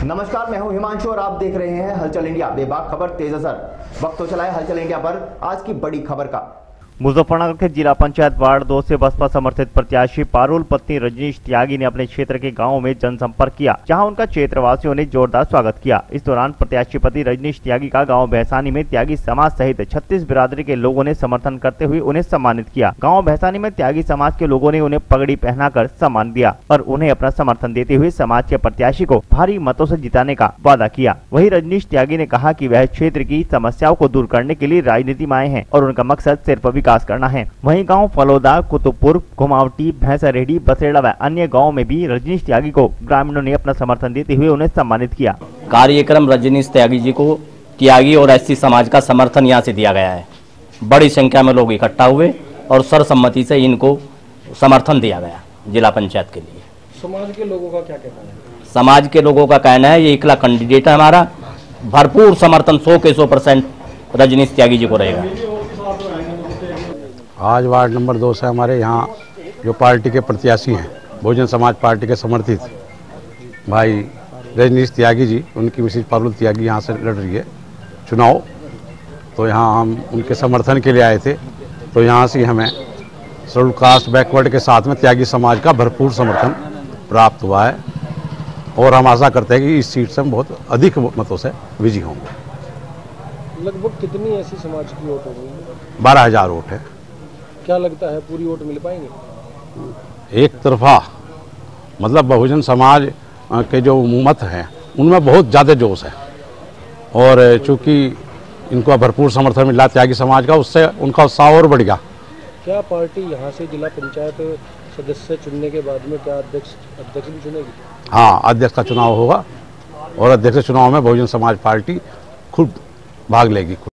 नमस्कार, मैं हूं हिमांशु और आप देख रहे हैं हलचल इंडिया। बेबाक खबर तेज असर। वक्त तो चला है हलचल इंडिया पर आज की बड़ी खबर का। मुजफ्फरनगर के जिला पंचायत वार्ड 2 से बसपा समर्थित प्रत्याशी पारुल पत्नी रजनीश त्यागी ने अपने क्षेत्र के गांवों में जनसंपर्क किया, जहां उनका क्षेत्रवासियों ने जोरदार स्वागत किया। इस दौरान प्रत्याशी पति रजनीश त्यागी का गांव भैसानी में त्यागी समाज सहित 36 बिरादरी के लोगों ने समर्थन करते हुए उन्हें सम्मानित किया। गाँव भैसानी में त्यागी समाज के लोगों ने उन्हें पगड़ी पहनाकर सम्मान दिया और उन्हें अपना समर्थन देते हुए समाज के प्रत्याशी को भारी मतों से जिताने का वादा किया। वहीं रजनीश त्यागी ने कहा कि वह क्षेत्र की समस्याओं को दूर करने के लिए राजनीति में आए हैं और उनका मकसद सिर्फ विकास करना है। वहीं गांव फलोदा, कुतुबपुर, घुमावटी, भैंसारेड्डी, बसेड़ा व अन्य गांवों में भी रजनीश त्यागी को ग्रामीणों ने अपना समर्थन देते हुए उन्हें सम्मानित किया। कार्यक्रम रजनीश त्यागी जी को त्यागी और एससी समाज का समर्थन यहाँ से दिया गया है। बड़ी संख्या में लोग इकट्ठा हुए और सर्वसम्मति से इनको समर्थन दिया गया जिला पंचायत के लिए। समाज के लोगों का क्या कहना है? समाज के लोगों का कहना है ये इकला कैंडिडेट है हमारा, भरपूर समर्थन 100 के 100% रजनीश त्यागी जी को रहेगा। आज वार्ड नंबर 2 से हमारे यहाँ जो पार्टी के प्रत्याशी हैं, बहुजन समाज पार्टी के समर्थित भाई रजनीश त्यागी जी, उनकी मिसेज पारुल त्यागी यहाँ से लड़ रही है चुनाव। तो यहाँ हम उनके समर्थन के लिए आए थे। तो यहाँ से हमें शेड्यूल कास्ट बैकवर्ड के साथ में त्यागी समाज का भरपूर समर्थन प्राप्त हुआ है और हम आशा करते हैं कि इस सीट से हम बहुत अधिक मतों से विजयी होंगे। लगभग कितनी ऐसी समाज की वोट होगी? 12,000 वोट है। क्या लगता है पूरी वोट मिल पाएंगे? एक तरफा मतलब बहुजन समाज के जो मत हैं उनमें बहुत ज़्यादा जोश है और चूँकि इनको भरपूर समर्थन मिला त्यागी समाज का, उससे उनका उत्साह और बढ़ गया। क्या पार्टी यहाँ से जिला पंचायत सदस्य चुनने के बाद में क्या अध्यक्ष भी चुनेगी? हाँ, अध्यक्ष का चुनाव होगा और अध्यक्ष चुनाव में बहुजन समाज पार्टी खुद भाग लेगी।